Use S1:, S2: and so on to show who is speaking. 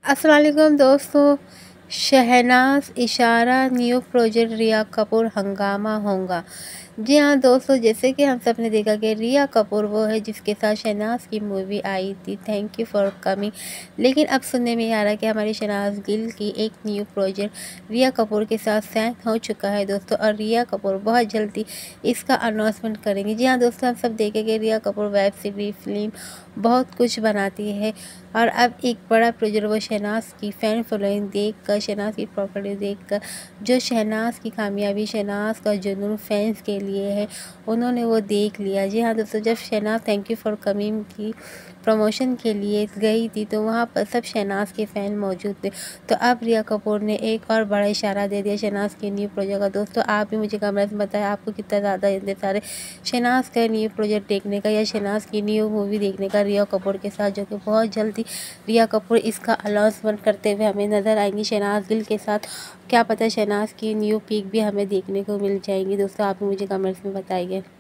S1: अस्सलाम वालेकुम दोस्तों। शहनाज इशारा न्यू प्रोजेक्ट रिया कपूर हंगामा होगा। जी हाँ दोस्तों, जैसे कि हम सब ने देखा कि रिया कपूर वो है जिसके साथ शहनाज की मूवी आई थी थैंक यू फॉर कमिंग। लेकिन अब सुनने में आ रहा है कि हमारी शहनाज गिल की एक न्यू प्रोजेक्ट रिया कपूर के साथ साइन हो चुका है दोस्तों, और रिया कपूर बहुत जल्दी इसका अनाउंसमेंट करेंगे। जी हाँ दोस्तों, हम सब देखेंगे Riya Kapoor web series, film बहुत कुछ बनाती है, और अब एक बड़ा प्रोजेक्ट वो शहनाज की फ़ैन फॉलोइंग देखकर, शहनाज की प्रॉपर्टी देखकर, जो शहनाज की कामयाबी, शहनाज का जुनून फैंस के लिए है, उन्होंने वो देख लिया। जी हाँ दोस्तों, जब Shehnaaz thank you for coming की प्रमोशन के लिए गई थी तो वहाँ पर सब शहनाज के फ़ैन मौजूद थे। तो अब रिया कपूर ने एक और बड़ा इशारा दे दिया शहनाज के न्यू प्रोजेक्ट का। दोस्तों आप भी मुझे कमेंट्स में बताएं आपको कितना ज़्यादा इंतज़ार है शहनाज का न्यू प्रोजेक्ट देखने का, या शहनाज की न्यू मूवी देखने का रिया कपूर के साथ, जो कि बहुत जल्दी रिया कपूर इसका अनाउंसमेंट करते हुए हमें नज़र आएंगी शहनाज गिल के साथ। क्या पता शहनाज की न्यू पिक भी हमें देखने को मिल जाएंगी। दोस्तों आप भी मुझे कमेंट्स में बताइए।